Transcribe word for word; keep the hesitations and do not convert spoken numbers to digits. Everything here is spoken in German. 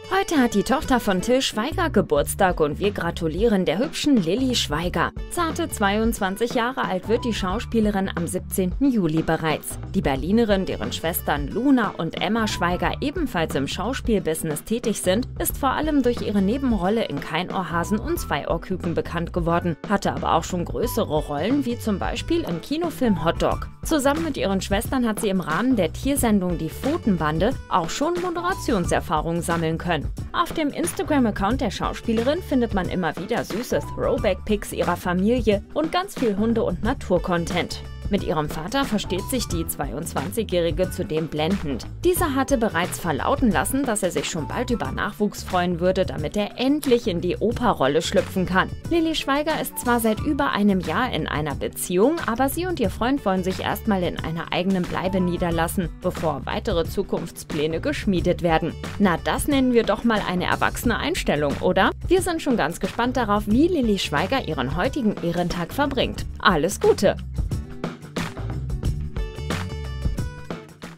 Heute hat die Tochter von Til Schweiger Geburtstag und wir gratulieren der hübschen Lilly Schweiger. Zarte zweiundzwanzig Jahre alt wird die Schauspielerin am siebzehnten Juli bereits. Die Berlinerin, deren Schwestern Luna und Emma Schweiger ebenfalls im Schauspielbusiness tätig sind, ist vor allem durch ihre Nebenrolle in Keinohrhasen und Zweiohrküken bekannt geworden, hatte aber auch schon größere Rollen, wie zum Beispiel im Kinofilm Hot Dog. Zusammen mit ihren Schwestern hat sie im Rahmen der Tiersendung Die Pfotenbande auch schon Moderationserfahrung sammeln können. Auf dem Instagram-Account der Schauspielerin findet man immer wieder süße Throwback-Pics ihrer Familie und ganz viel Hunde- und Natur-Content. Mit ihrem Vater versteht sich die zweiundzwanzigjährige zudem blendend. Dieser hatte bereits verlauten lassen, dass er sich schon bald über Nachwuchs freuen würde, damit er endlich in die Opa-Rolle schlüpfen kann. Lilly Schweiger ist zwar seit über einem Jahr in einer Beziehung, aber sie und ihr Freund wollen sich erstmal in einer eigenen Bleibe niederlassen, bevor weitere Zukunftspläne geschmiedet werden. Na, das nennen wir doch mal eine erwachsene Einstellung, oder? Wir sind schon ganz gespannt darauf, wie Lilly Schweiger ihren heutigen Ehrentag verbringt. Alles Gute!